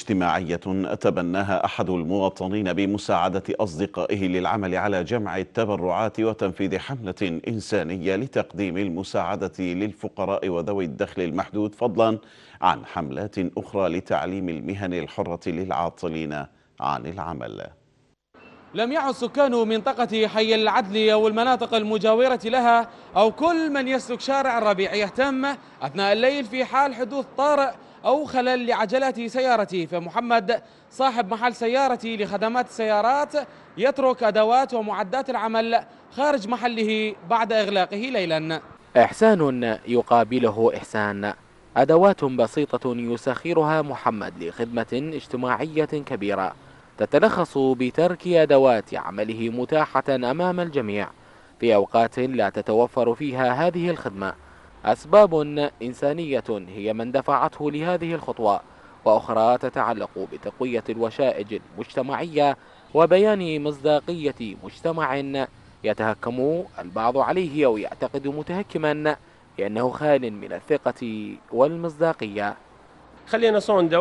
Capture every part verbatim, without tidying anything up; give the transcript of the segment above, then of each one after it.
اجتماعية تبناها أحد المواطنين بمساعدة أصدقائه للعمل على جمع التبرعات وتنفيذ حملة إنسانية لتقديم المساعدة للفقراء وذوي الدخل المحدود، فضلا عن حملات أخرى لتعليم المهن الحرة للعاطلين عن العمل. لم يعد سكان منطقة حي العدل أو المناطق المجاورة لها أو كل من يسلك شارع الربيع يهتم أثناء الليل في حال حدوث طارئ أو خلل لعجلات سيارته، فمحمد صاحب محل سيارتي لخدمات السيارات يترك أدوات ومعدات العمل خارج محله بعد إغلاقه ليلا. إحسان يقابله إحسان، أدوات بسيطة يسخرها محمد لخدمة اجتماعية كبيرة تتلخص بترك أدوات عمله متاحة أمام الجميع في أوقات لا تتوفر فيها هذه الخدمة. أسباب إنسانية هي من دفعته لهذه الخطوة، وأخرى تتعلق بتقوية الوشائج المجتمعية وبيان مصداقية مجتمع يتهكم البعض عليه أو يعتقد متهكما لأنه خال من الثقة والمصداقية. خلينا صوندا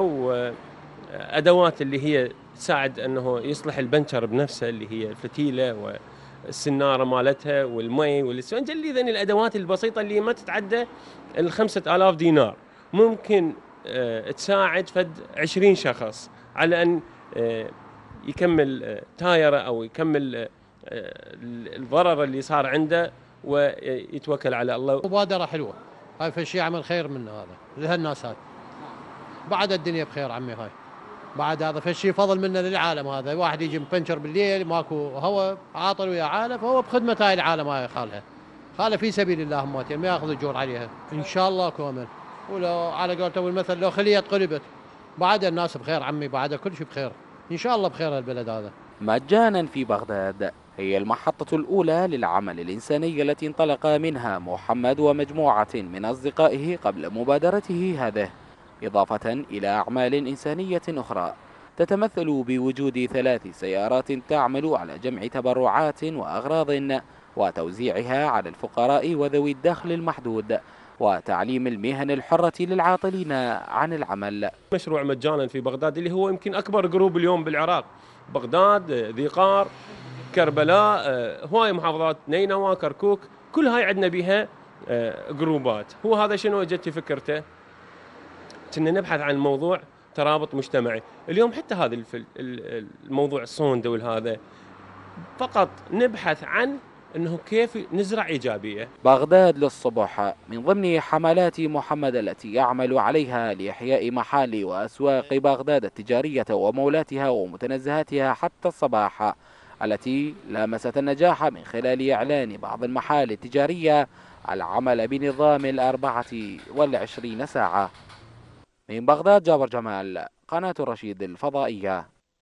وأدوات اللي هي تساعد أنه يصلح البنشر بنفسه، اللي هي الفتيلة والسنارة مالتها والمي والإسفنجة، اللي ذن الأدوات البسيطة اللي ما تتعدى الخمسة آلاف دينار، ممكن تساعد فد عشرين شخص على أن يكمل تايره أو يكمل الضرر اللي صار عنده ويتوكل على الله. مبادرة حلوة هاي، فشي عمل خير منه هذا لهالناس هاي، بعد الدنيا بخير عمي. هاي بعد هذا فشي فضل منه للعالم. هذا واحد يجي مبنشر بالليل ماكو هو عاطل ويا عالم، فهو بخدمة هاي العالم. هاي خالها خالها في سبيل الله، هماتين ما ياخذ اجور عليها ان شاء الله كامل. ولو على قولته المثل لو خليه قلبت، بعد الناس بخير عمي، بعد كل شيء بخير ان شاء الله بخير البلد هذا. مجانا في بغداد هي المحطة الأولى للعمل الإنساني التي انطلق منها محمد ومجموعة من أصدقائه قبل مبادرته هذه، إضافة إلى أعمال إنسانية أخرى تتمثل بوجود ثلاث سيارات تعمل على جمع تبرعات وأغراض وتوزيعها على الفقراء وذوي الدخل المحدود، وتعليم المهن الحرة للعاطلين عن العمل. مشروع مجانا في بغداد اللي هو يمكن أكبر جروب اليوم بالعراق، بغداد، ذي قار، كربلاء، هواي محافظات، نينوى، كركوك، كل هاي عندنا بها جروبات. هو هذا شنو اجت فكرته؟ كنا نبحث عن موضوع ترابط مجتمعي. اليوم حتى هذا الموضوع الصوندا والهذا فقط نبحث عن انه كيف نزرع ايجابيه. بغداد للصبح من ضمن حملات محمد التي يعمل عليها لاحياء محال واسواق بغداد التجاريه ومولاتها ومتنزهاتها حتى الصباح، التي لامست النجاح من خلال اعلان بعض المحال التجاريه العمل بنظام الاربعه والعشرين ساعه. من بغداد جابر جمال، قناة الرشيد الفضائية.